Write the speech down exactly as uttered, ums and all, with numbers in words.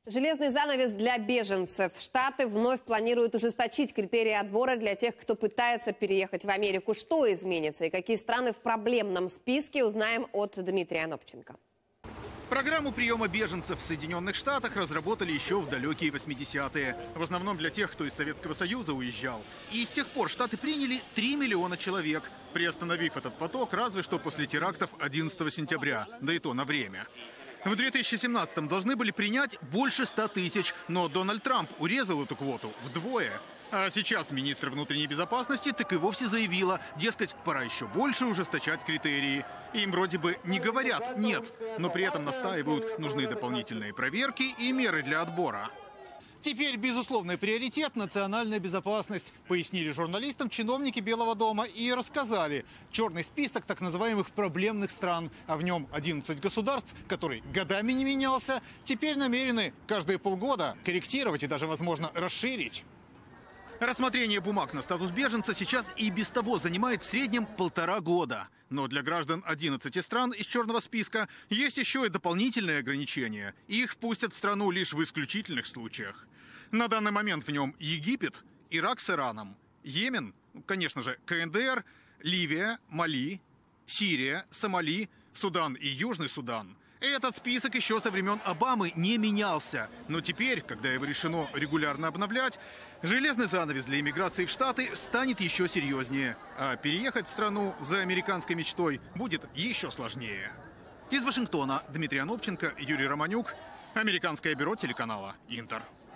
Железный занавес для беженцев. Штаты вновь планируют ужесточить критерии отбора для тех, кто пытается переехать в Америку. Что изменится и какие страны в проблемном списке, узнаем от Дмитрия Анопченко. Программу приема беженцев в Соединенных Штатах разработали еще в далекие восьмидесятые. В основном для тех, кто из Советского Союза уезжал. И с тех пор Штаты приняли три миллиона человек, приостановив этот поток разве что после терактов одиннадцатого сентября, да и то на время. В две тысячи семнадцатом должны были принять больше ста тысяч, но Дональд Трамп урезал эту квоту вдвое. А сейчас министр внутренней безопасности так и вовсе заявила, дескать, пора еще больше ужесточать критерии. Им вроде бы не говорят «нет», но при этом настаивают, нужны дополнительные проверки и меры для отбора. Теперь безусловный приоритет – национальная безопасность, пояснили журналистам чиновники Белого дома и рассказали. Черный список так называемых проблемных стран, а в нем одиннадцать государств, который годами не менялся, теперь намерены каждые полгода корректировать и даже, возможно, расширить. Рассмотрение бумаг на статус беженца сейчас и без того занимает в среднем полтора года. Но для граждан одиннадцати стран из черного списка есть еще и дополнительные ограничения. Их впустят в страну лишь в исключительных случаях. На данный момент в нем Египет, Ирак с Ираном, Йемен, конечно же, ка эн дэ эр, Ливия, Мали, Сирия, Сомали, Судан и Южный Судан. Этот список еще со времен Обамы не менялся. Но теперь, когда его решено регулярно обновлять, железный занавес для иммиграции в Штаты станет еще серьезнее. А переехать в страну за американской мечтой будет еще сложнее. Из Вашингтона Дмитрий Анопченко, Юрий Романюк, Американское бюро телеканала «Интер».